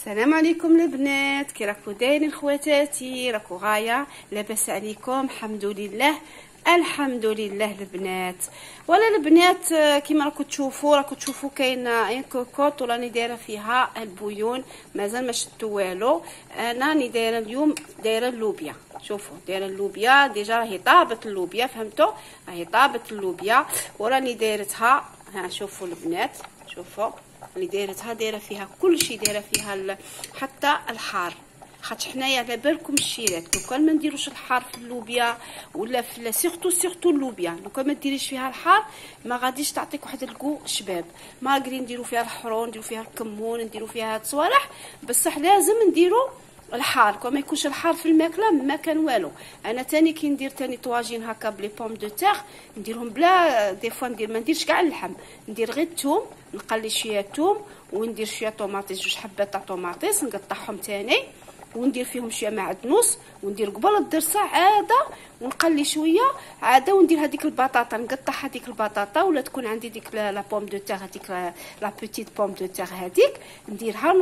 السلام عليكم البنات، كي راكو دايرين خواتاتي؟ راكو غايه لاباس عليكم؟ الحمد لله الحمد لله البنات. ولا البنات كيما راكو تشوفوا كاين ان كوكوط وراني دايره فيها البويون، مازال ما شدتو والو. انا راني دايره اليوم دايره اللوبيا. شوفوا دايره اللوبيا ديجا راهي طابت اللوبيا، فهمتوا؟ راهي طابت اللوبيا وراني دايرتها. ها شوفوا البنات، شوفوا اللي دايره فيها كل شيء، دايره فيها حتى الحار، خاطر حنايا على بالكم الشيرات لو كان ما نديروش الحار في اللوبيا ولا في سيرتو اللوبيا، لو كان ما ديريش فيها الحار ما غاديش تعطيك واحد الكو شباب. ما قادرين نديرو فيها الحرون، نديرو فيها الكمون، نديرو فيها هاد الصوالح، بصح لازم نديرو الحار. كون ما يكونش الحار في الماكله ما كان والو. انا تاني كي ندير تاني طواجين هكا بلي بوم دو تيغ نديرهم بلا دي فوا ما نديرش كاع اللحم، ندير غير الثوم، نقلي شويه الثوم وندير شويه طوماطيس، جوج حبات تاع طوماطيس نقطعهم تاني وندير فيهم شويه معدنوس، وندير قبل الدرسه عاده ونقلي شويه عاده، وندير هذيك البطاطا، نقطع هذيك البطاطا ولا تكون عندي ديك لا بوم دو تيغ، هذيك لا بوتيت بوم دو تيغ هذيك نديرها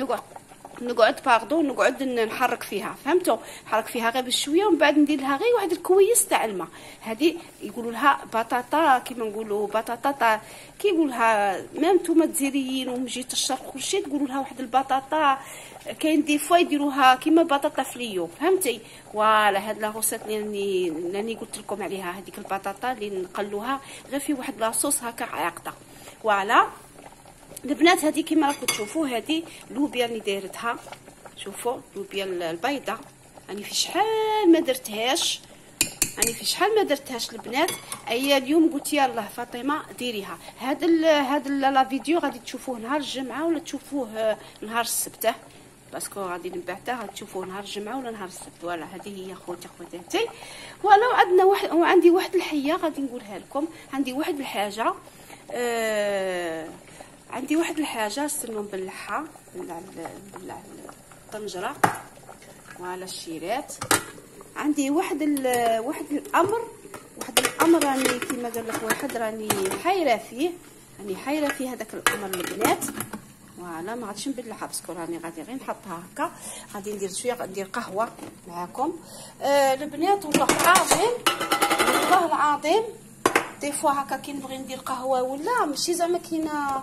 نقعد نحرك فيها، فهمتوا؟ نحرك فيها غير بشويه ومن بعد ندير لها غير واحد الكويس تاع الماء. هذه يقولوا لها بطاطا، كيما نقولوا بطاطا كي يقولها ميم نتوما الجزائريين ومجيت الشرق كلشي تقولوا لها واحد البطاطا. كاين دي فوا يديروها كيما بطاطا فليو، فهمتي؟ فوالا هاد لا غوسيت اللي قلت لكم عليها، هذيك البطاطا اللي نقلوها غير في واحد لاصوص هكا عاقده. فوالا البنات هذه كيما راكم تشوفوا هذه لوبيا اللي دايرتها، شوفوا لوبيا البيضه راني في شحال ما درتهاش، البنات. اي اليوم قلت يلاه فاطمه ديريها. هاد لا فيديو غادي تشوفوه نهار الجمعه ولا تشوفوه نهار السبت، باسكو غادي نبعثه غادي تشوفوه نهار الجمعه ولا نهار السبت. فوالا هذه هي خواتاتي. فوالا وعندي واحد الحيه غادي نقولها لكم. عندي واحد الحاجه استنوا نبلعها الطنجره وعلى الشيرات. عندي واحد الامر راني كيما قال لك واحد راني حايره فيه هذاك الامر البنات. فوالا ما غاديش نبلعها باسكو راني غادي غير نحطها هكا. غادي ندير شويه، ندير قهوه معاكم البنات. والله العظيم دي فوا هكا كي نبغي ندير قهوه ولا ماشي زعما كاينه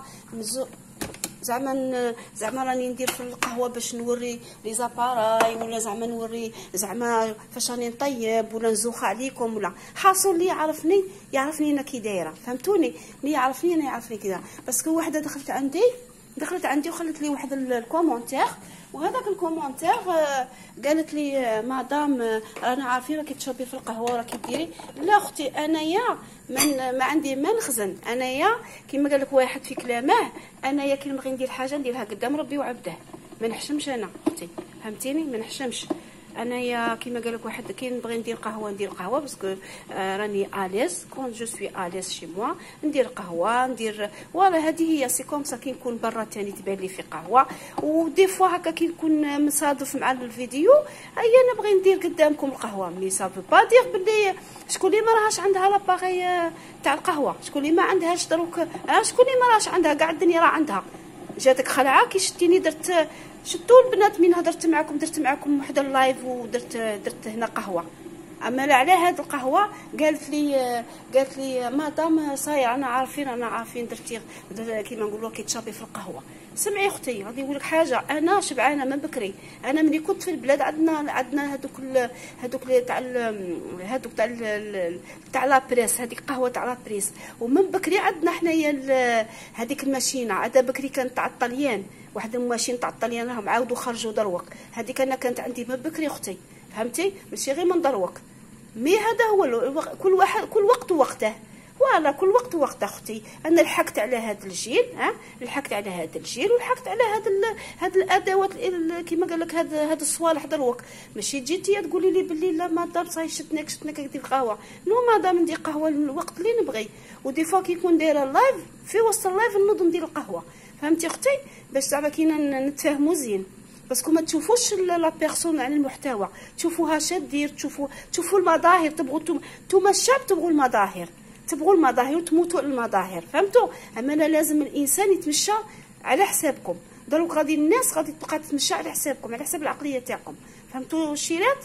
زعما راني ندير في القهوه باش نوري لي زاباراي، ولا زعما نوري زعما فاش راني نطيب ولا نزوخ عليكم، ولا حاصل اللي يعرفني انا كي دايره، فهمتوني؟ اللي يعرفني انا يعرفني كذا. باسكو وحده دخلت عندي وخلت لي واحد الكومونتير، وهذاك الكومونتير قالت لي مدام رانا عارفين راكي تشربي في القهوه وراكي ديري. لا اختي انايا ما عندي ما نخزن، انايا كيما قال لك واحد في كلامه، انايا كي نبغي ندير حاجه نديرها قدام ربي وعبده، ما نحشمش انا اختي، فهمتيني؟ ما نحشمش انايا كيما قال لك واحد كي نبغي ندير قهوه باسكو راني اليز كون جو سوي اليز شي موا ندير قهوه ندير. فوالا هذه هي سي كوم سا. كي نكون برا تاني تبان لي في قهوه، ودي فوا هكا كي نكون مصادف مع الفيديو انا نبغي ندير قدامكم القهوه. مي سافو با دير بلي شكون اللي ما راهاش عندها لاباغي تاع القهوه، شكون اللي ما عندهاش دروك، شكون اللي ما راهش عندها، كاع الدنيا راه عندها. جاتك خلعه كي شتيني شتو البنات من درت معكم واحد اللايف درت هنا قهوه. اما لا على هاد القهوه قالت لي مدام صاير انا عارفين درتي كيما نقولوا كي تشربي في القهوه. سمعي اختي غادي نقول لك حاجه، انا شبعانه من بكري. انا ملي كنت في البلاد عندنا هذوك تاع لابريس، هذيك قهوه تاع لابريس، ومن بكري عندنا حنايا هذيك الماشينه. عاد بكري كانت تاع الطليان، واحد الماشين تاع الطليان راهم عاودوا خرجوا دروك. هذيك انا كانت عندي من بكري اختي، فهمتي؟ ماشي غير من دروك. مي هذا هو كل وقت وقته. ولا كل وقت وقت اختي. انا لحقت على هذا الجيل، لحقت على هاد الادوات كيما قال لك هاد الصوالح دروك. ماشي تجي تقولي لي باللي لا مدام صاي شتناك دير قهوه. نو مدام ندير قهوه الوقت اللي نبغي، ودي فوا كي يكون دايره اللايف في وسط اللايف نوض ندير القهوه، فهمتي اختي؟ باش زعما كينا نتفاهموا زين، باسكو ما تشوفوش لا بيرسون على المحتوى، تشوفوها شدير، تشوفوا المظاهر. تبغوا نتوما الشعب تبغوا المظاهر وتموتوا المظاهر، فهمتوا؟ اما لا لازم الانسان يتمشى على حسابكم. دروك غادي الناس غادي تبقى تمشى على حسابكم، على حساب العقليه تاعكم. فهمتوا الشيرات؟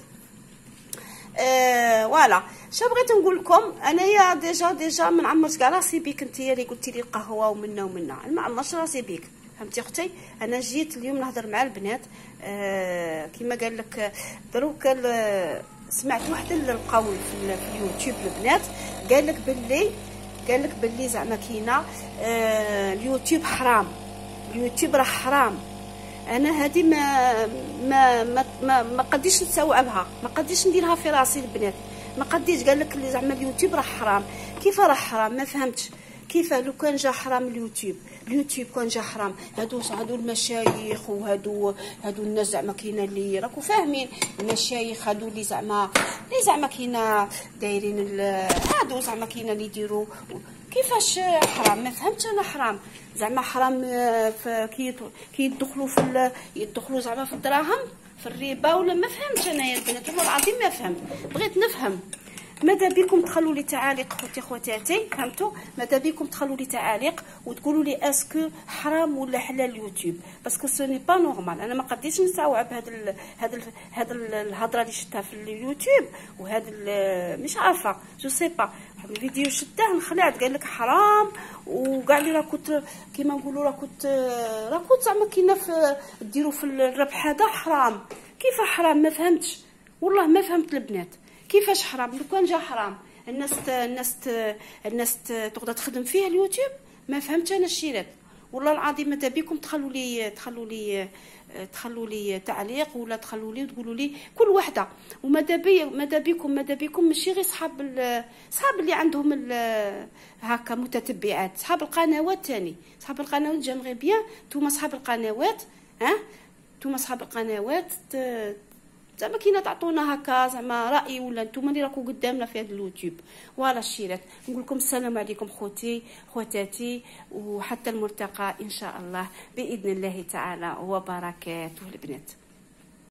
فوالا شنو بغيت نقول لكم انايا ديجا ما نعمرش كاع راسي بيك. نتيا اللي قلتي لي القهوه ومنا ما عمرش راسي بيك. فهمتي اختي؟ انا جيت اليوم نهضر مع البنات. كما قال لك دروك سمعت واحد القول في اليوتيوب البنات، قال لك باللي زعما كاينه اليوتيوب حرام، اليوتيوب راه حرام. انا هذه ما قديش نستوعبها، ما قديش نديرها في راسي البنات، ما قديش. قال لك اللي زعما اليوتيوب راه حرام. كيف راه حرام؟ ما فهمتش. كيف لو كان جا حرام اليوتيوب كان جا حرام، هادو المشايخ وهادو الناس زعما كاينه اللي راكو فاهمين، المشايخ هادو اللي زعما كاينه دايرين هادو زعما كاينه اللي يديروا. كيفاش حرام؟ ما فهمتش انا. حرام زعما حرام كي يدخلوا زعما في الدراهم، في الربا، ولا ما فهمتش انا يا البنات، والله العظيم ما فهمت. بغيت نفهم. ماذا بكم تخلوا لي تعاليق خواتاتي، فهمتوا؟ ماذا بكم تخلوا لي تعاليق وتقولوا لي اسكو حرام ولا حلال اليوتيوب، باسكو سو ني با نورمال. انا ما قديتش نستوعب هاد الهضره اللي شفتها في اليوتيوب، وهذا مش عارفه جو سي با. الفيديو شتاه انخلعت، قال لك حرام، وكاع اللي راكو كيما نقولوا راكو زعما كاينه في ديروا في الربح هذا حرام. كيف حرام؟ ما فهمتش والله، ما فهمت البنات. كيفاش حرام؟ لو كان جا حرام الناس تقدر تخدم فيه اليوتيوب. ما فهمتش انا الشيرات والله العظيم. ماذا بكم تخلوا لي تعليق، ولا تخلوا لي وتقولوا لي كل وحده. وماذا بكم ماشي غير صحاب اللي عندهم هكا متتبعات، صحاب القنوات تاني، صحاب القنوات جامغي بيان. نتوما صحاب القنوات، نتوما صحاب القنوات زعما كينا تعطونا هكا زعما راي، ولا نتوما اللي راكو قدامنا في هذا اليوتيوب. فوالا الشيرات، نقول لكم السلام عليكم خواتاتي، وحتى الملتقى ان شاء الله باذن الله تعالى وبركاته البنات.